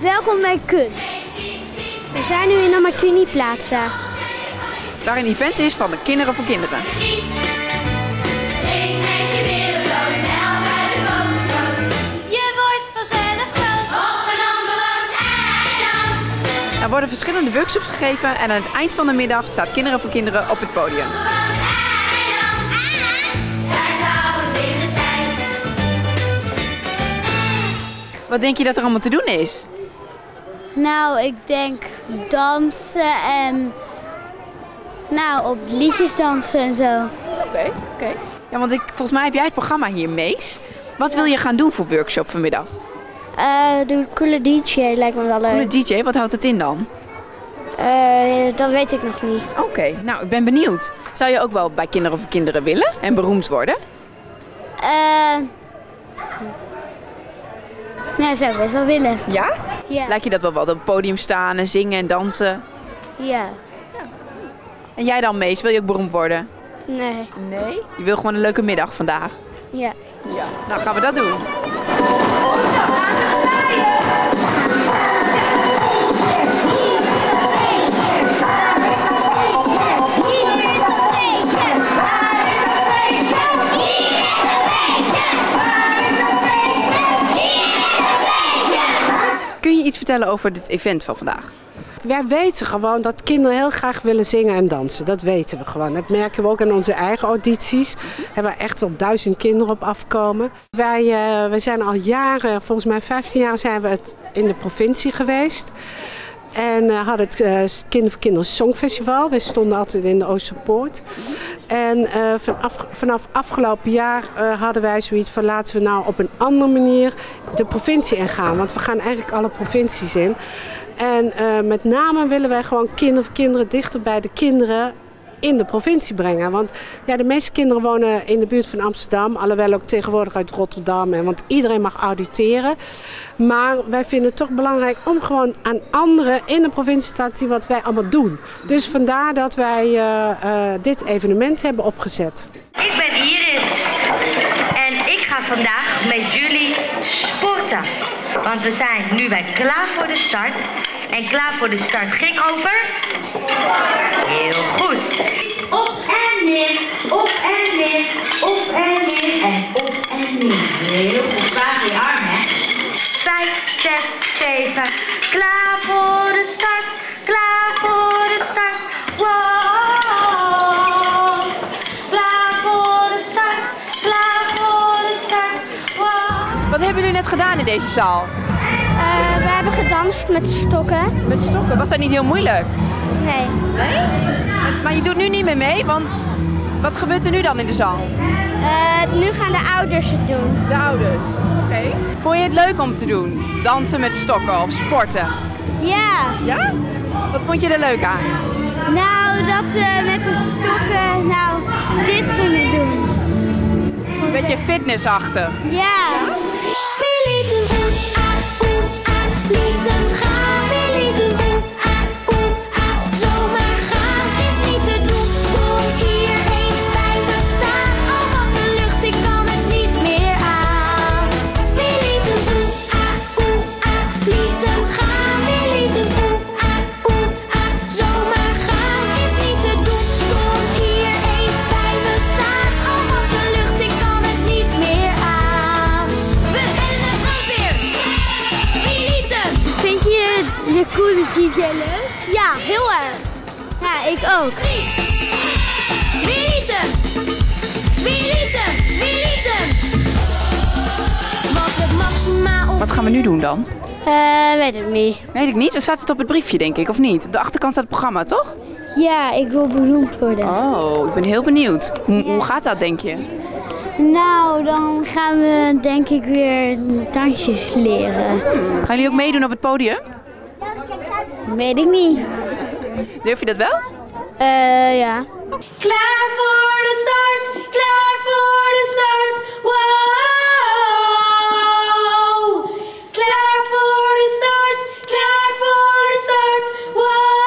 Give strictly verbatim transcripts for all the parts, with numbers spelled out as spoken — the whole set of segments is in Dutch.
Welkom bij Kunst. We zijn nu in de Martini Plaza. Waar een event is van de Kinderen voor Kinderen. Er worden verschillende workshops gegeven en aan het eind van de middag staat Kinderen voor Kinderen op het podium. Wat denk je dat er allemaal te doen is? Nou, ik denk dansen en nou, op liedjes dansen en zo. Oké, okay, oké. Okay. Ja, want ik, volgens mij heb jij het programma hier, Mees. Wat ja. wil je gaan doen voor workshop vanmiddag? Uh, doe coole D J, lijkt me wel leuk. Coole D J, wat houdt het in dan? Uh, dat weet ik nog niet. Oké, okay, nou ik ben benieuwd. Zou je ook wel bij Kinderen voor Kinderen willen en beroemd worden? Uh, ja, zou ik best wel willen. Ja? Ja. Lijkt je dat wel wat op het podium staan en zingen en dansen? Ja. ja. En jij dan, Mees, wil je ook beroemd worden? Nee. Nee? Je wil gewoon een leuke middag vandaag? Ja. Ja. Nou, gaan we dat doen. Kun je iets vertellen over dit event van vandaag? Wij weten gewoon dat kinderen heel graag willen zingen en dansen. Dat weten we gewoon. Dat merken we ook in onze eigen audities. We hebben echt wel duizend kinderen op afkomen. Wij, uh, wij zijn al jaren, volgens mij vijftien jaar zijn we het in de provincie geweest. En uh, hadden het uh, Kinderen voor Kinderen Songfestival. We stonden altijd in de Oosterpoort. En uh, vanaf, vanaf afgelopen jaar uh, hadden wij zoiets van laten we nou op een andere manier de provincie ingaan. Want we gaan eigenlijk alle provincies in. En uh, met name willen wij gewoon Kinderen voor Kinderen dichter bij de kinderen in de provincie brengen. Want ja, de meeste kinderen wonen in de buurt van Amsterdam, alhoewel ook tegenwoordig uit Rotterdam. En want iedereen mag auditeren. Maar wij vinden het toch belangrijk om gewoon aan anderen in de provincie te laten zien wat wij allemaal doen. Dus vandaar dat wij uh, uh, dit evenement hebben opgezet. Ik ben Iris en ik ga vandaag met jullie sporten. Want we zijn nu bij Klaar voor de Start. En Klaar voor de Start ging over... Heel goed. Op en neer, op en neer, op en neer en op en neer. Heel goed. Zwaar voor je arm, hè? Vijf, zes, zeven. Klaar voor de start. Klaar voor de start. Wow. Klaar voor de start. Klaar voor de start. Wow. Wat hebben jullie net gedaan in deze zaal? Uh, we hebben gedanst met stokken. Met stokken? Was dat niet heel moeilijk? Nee. Nee? Maar je doet nu niet meer mee, want wat gebeurt er nu dan in de zaal? Uh, nu gaan de ouders het doen. De ouders? Oké. Okay. Vond je het leuk om te doen? Dansen met stokken of sporten? Ja. Ja? Wat vond je er leuk aan? Nou, dat we uh, met de stokken nou dit gingen doen. Een beetje fitnessachtig. Ja. We lieten oeh, ah, oeh, ah, liet hem gaan. We lieten oeh, ah, oeh, ah, zomaar gaan is niet te doen. Kom hier eens bij me staan. Oh, wat een lucht, ik kan het niet meer aan. We lieten oeh, ah, oeh, ah, liet hem gaan. We lieten oeh, ah, oeh, ah, zomaar gaan is niet te doen. Kom hier eens bij me staan. Oh, wat een lucht, ik kan het niet meer aan. We rennen gaan weer. Wie liet hem? Vind je de coole D J leuk? Ja, heel erg. Ja, ik ook. Dries. Wie liet hem? Wie liet hem? Wie liet hem? Was het maximaal op... Wat gaan we nu doen dan? Uh, weet ik niet. Weet ik niet. Dan staat het op het briefje, denk ik, of niet? Op de achterkant staat het programma, toch? Ja, ik wil beroemd worden. Oh, ik ben heel benieuwd. Hoe, hoe gaat dat, denk je? Nou, dan gaan we denk ik weer dansjes leren. Hmm. Gaan jullie ook meedoen op het podium? Weet ik niet. Durf je dat wel? Uh, ja. Klaar voor de start, klaar voor de start, wow. Klaar voor de start, klaar voor de start,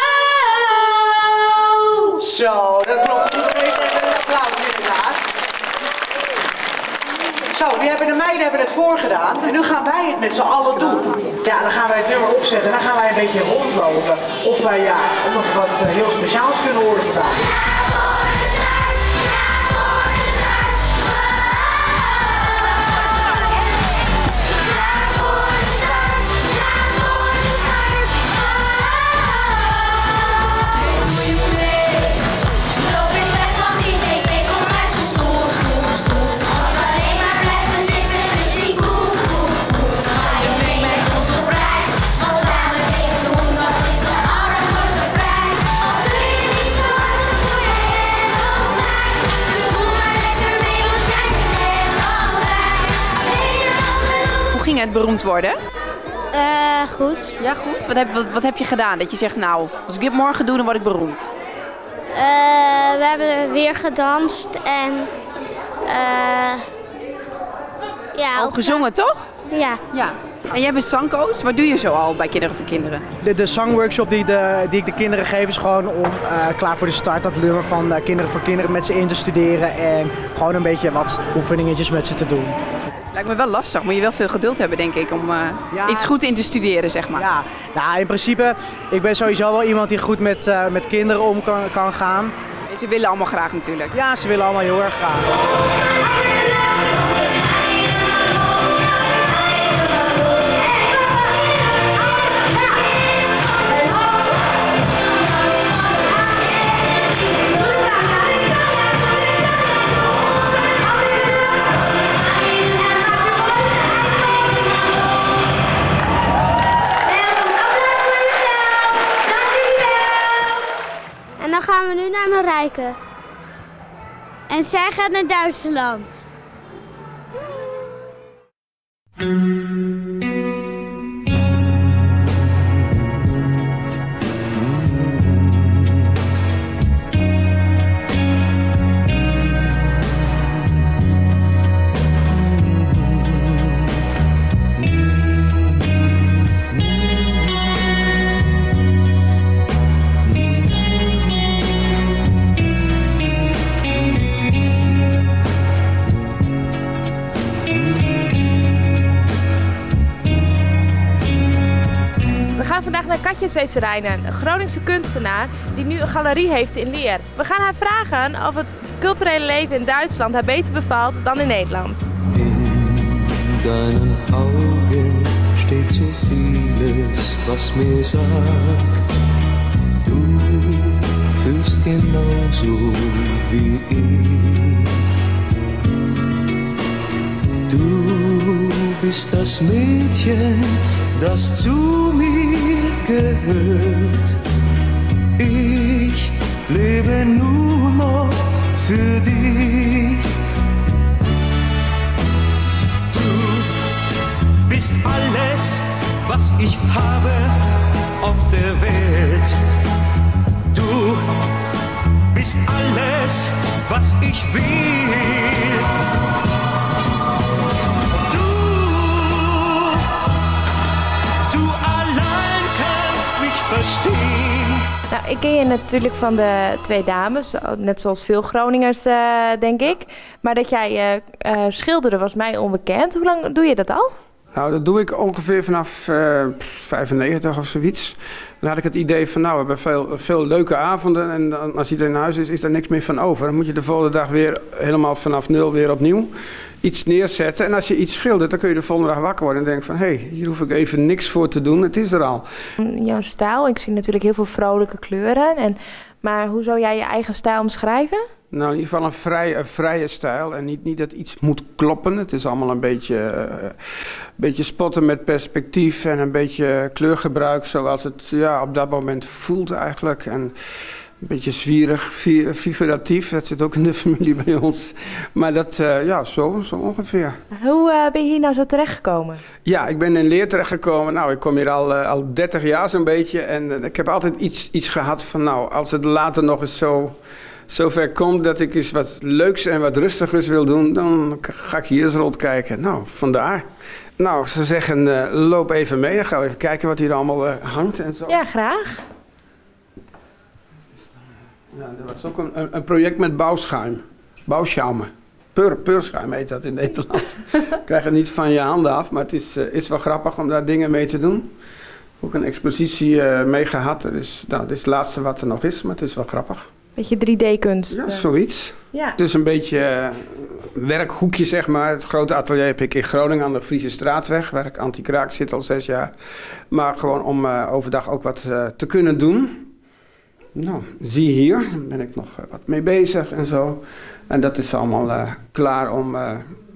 wow. Zo, dat klopt goed. Even een applaus inderdaad. Zo, wie hebben de meiden hebben het voorgedaan en nu gaan wij het met z'n allen doen. Ja, dan gaan wij het nummer opzetten en dan gaan wij een beetje rondlopen. Of wij ja, nog wat uh, heel speciaals kunnen horen vandaag. Ging het beroemd worden? Uh, goed. Ja, goed. Wat heb, wat, wat heb je gedaan? Dat je zegt, nou, als ik dit morgen doe, dan word ik beroemd. Uh, we hebben weer gedanst en uh, ja. Ook gezongen, toch? Ja. Ja. En jij bent zangcoach. Wat doe je zo al bij Kinderen voor Kinderen? De, de zangworkshop die, de, die ik de kinderen geef is gewoon om uh, klaar voor de start dat nummer van uh, Kinderen voor Kinderen met ze in te studeren en gewoon een beetje wat oefeningetjes met ze te doen. Lijkt me wel lastig. Moet je wel veel geduld hebben, denk ik, om uh, ja, iets goed in te studeren, zeg maar. Ja, nou, in principe, ik ben sowieso wel iemand die goed met, uh, met kinderen om kan, kan gaan. En ze willen allemaal graag natuurlijk. Ja, ze willen allemaal heel erg graag. En dan gaan we nu naar Marijke. En zij gaat naar Duitsland. Zweetserijnen, een Groningse kunstenaar die nu een galerie heeft in Leer. We gaan haar vragen of het culturele leven in Duitsland haar beter bevalt dan in Nederland. In deinen Augen steht so vieles, was mir sagt. Du fühlst genauso wie ich. Du bist das Mädchen, das zu mir gehört. Ich lebe nur noch für dich. Du bist alles, was ich habe auf der Welt. Du bist alles, was ich will. Nou, ik ken je natuurlijk van de twee dames, net zoals veel Groningers, uh, denk ik. Maar dat jij uh, uh, schilderde was mij onbekend. Hoe lang doe je dat al? Nou, dat doe ik ongeveer vanaf uh, vijfennegentig of zoiets. Dan had ik het idee van, nou, we hebben veel, veel leuke avonden. En dan, als iedereen in huis is, is er niks meer van over. Dan moet je de volgende dag weer helemaal vanaf nul weer opnieuw iets neerzetten. En als je iets schildert, dan kun je de volgende dag wakker worden en denken van, hé, hey, hier hoef ik even niks voor te doen. Het is er al. Jouw stijl, ik zie natuurlijk heel veel vrolijke kleuren. En, maar hoe zou jij je eigen stijl omschrijven? Nou, in ieder geval een, vrij, een vrije stijl en niet, niet dat iets moet kloppen. Het is allemaal een beetje, uh, beetje spotten met perspectief en een beetje kleurgebruik zoals het ja, op dat moment voelt eigenlijk. En een beetje zwierig, figuratief, dat zit ook in de familie bij ons. Maar dat, uh, ja, zo, zo ongeveer. Hoe uh, ben je hier nou zo terechtgekomen? Ja, ik ben in Leer terechtgekomen. Nou, ik kom hier al, uh, al dertig jaar zo'n beetje. En uh, ik heb altijd iets, iets gehad van, nou, als het later nog eens zo... zover komt dat ik eens wat leuks en wat rustigers wil doen, dan ga ik hier eens rondkijken. Nou, vandaar. Nou, ze zeggen, uh, loop even mee. Dan gaan we even kijken wat hier allemaal uh, hangt en zo. Ja, graag. Ja, dat was ook een, een project met bouwschuim. Bouwschaum. Peur, peurschuim heet dat in Nederland. Krijg het niet van je handen af, maar het is, uh, is wel grappig om daar dingen mee te doen. Ook een expositie uh, mee gehad. Dus, nou, dit is het laatste wat er nog is, maar het is wel grappig. Beetje drie D-kunst. Ja, zoiets. Ja. Het is een beetje uh, werkhoekje, zeg maar. Het grote atelier heb ik in Groningen aan de Friese Straatweg, waar ik anti-kraak zit al zes jaar. Maar gewoon om uh, overdag ook wat uh, te kunnen doen. Nou, zie hier, daar ben ik nog uh, wat mee bezig en zo. En dat is allemaal uh, klaar om uh,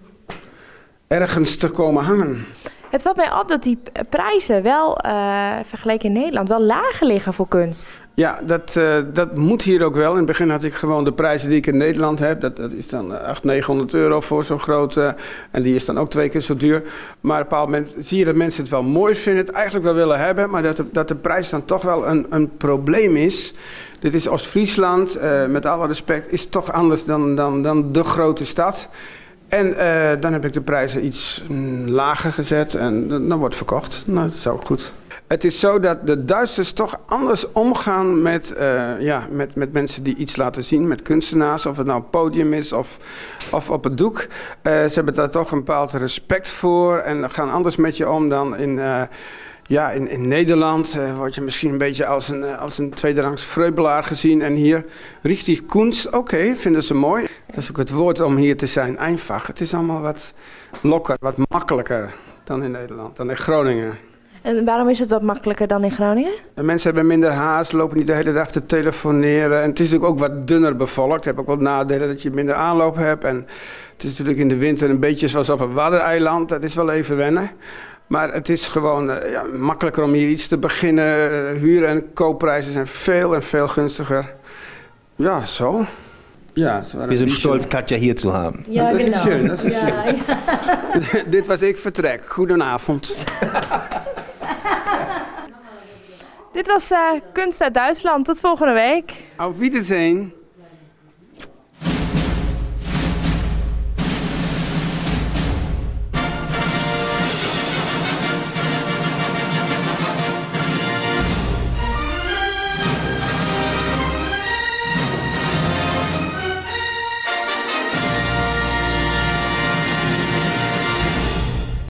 ergens te komen hangen. Het valt mij op dat die prijzen wel, uh, vergeleken in Nederland, wel lager liggen voor kunst. Ja, dat, uh, dat moet hier ook wel. In het begin had ik gewoon de prijzen die ik in Nederland heb. Dat, dat is dan achthonderd, negenhonderd euro voor zo'n grote. En die is dan ook twee keer zo duur. Maar op een bepaald moment zie je dat mensen het wel mooi vinden. Het eigenlijk wel willen hebben. Maar dat de, dat de prijs dan toch wel een, een probleem is. Dit is Oost-Friesland. Uh, met alle respect is toch anders dan, dan, dan de grote stad. En uh, dan heb ik de prijzen iets mm, lager gezet. En dan wordt verkocht. Nou, dat is ook goed. Het is zo dat de Duitsers toch anders omgaan met, uh, ja, met, met mensen die iets laten zien, met kunstenaars, of het nou een podium is of, of op het doek. Uh, ze hebben daar toch een bepaald respect voor en gaan anders met je om dan in, uh, ja, in, in Nederland. Uh, word je misschien een beetje als een, uh, als een tweederangs vreubelaar gezien en hier richtig kunst, oké, okay, vinden ze mooi. Dat is ook het woord om hier te zijn, einfach. Het is allemaal wat lokker, wat makkelijker dan in Nederland, dan in Groningen. En waarom is het wat makkelijker dan in Groningen? En mensen hebben minder haast, lopen niet de hele dag te telefoneren. En het is natuurlijk ook wat dunner bevolkt. Het heeft ook wat nadelen dat je minder aanloop hebt. En het is natuurlijk in de winter een beetje zoals op een waddeneiland. Dat is wel even wennen. Maar het is gewoon uh, ja, makkelijker om hier iets te beginnen. Uh, huur- en koopprijzen zijn veel en veel gunstiger. Ja, zo. Ja, Wir sind stolz, Katja hier zu haben. Ja, dat genau. is schön, dat is Ja, schön. ja. Dit was ik vertrek. Goedenavond. Dit was uh, Kunst uit Duitsland. Tot volgende week. Auf Wiedersehen.